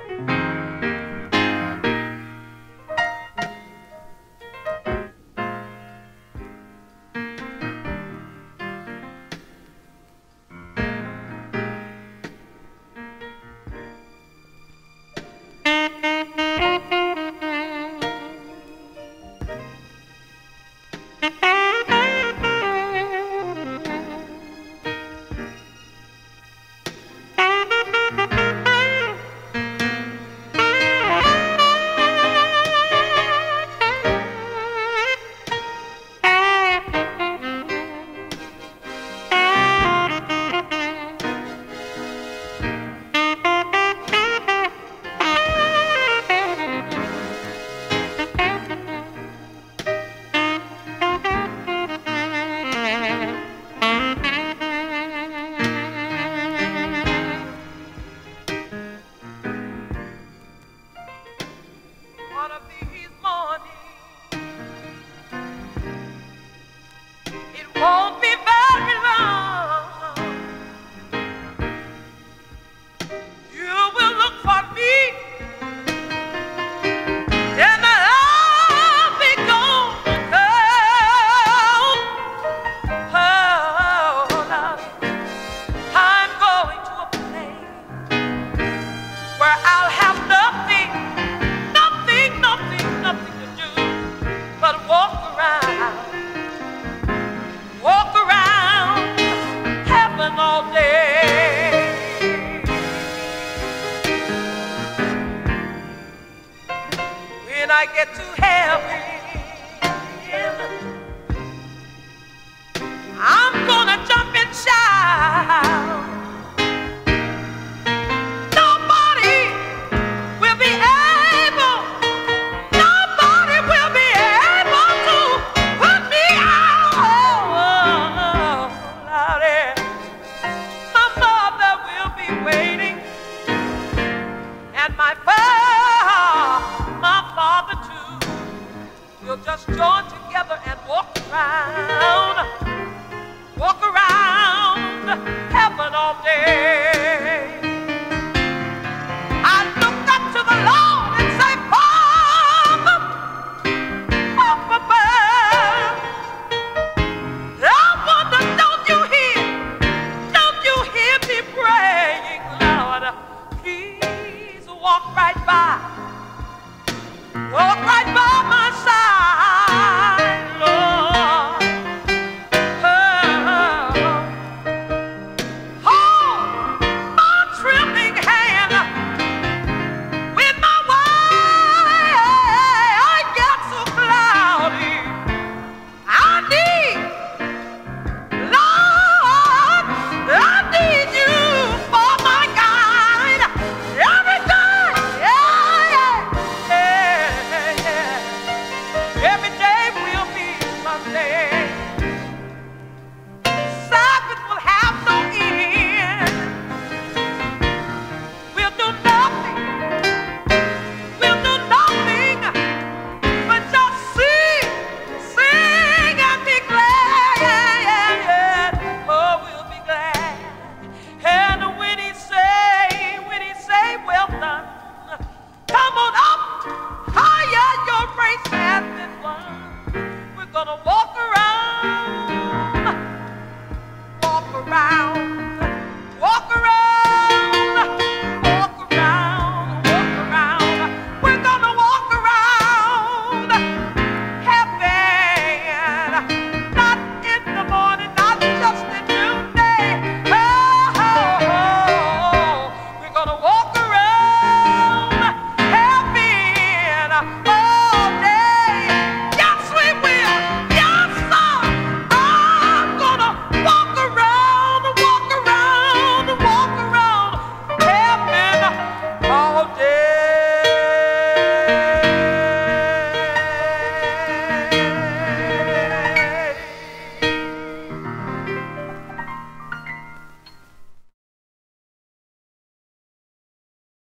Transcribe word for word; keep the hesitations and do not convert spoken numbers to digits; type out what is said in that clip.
When I get to heaven, I'm gonna jump and shout. Nobody will be able, nobody will be able to put me out. Louder. My mother will be waiting, and my father, my father too. We'll just join together and walk around, walk around heaven all day. I look up to the Lord and say, Father, up above, I wonder, don't you hear, don't you hear me praying, Lord? Please walk right by, walk right by.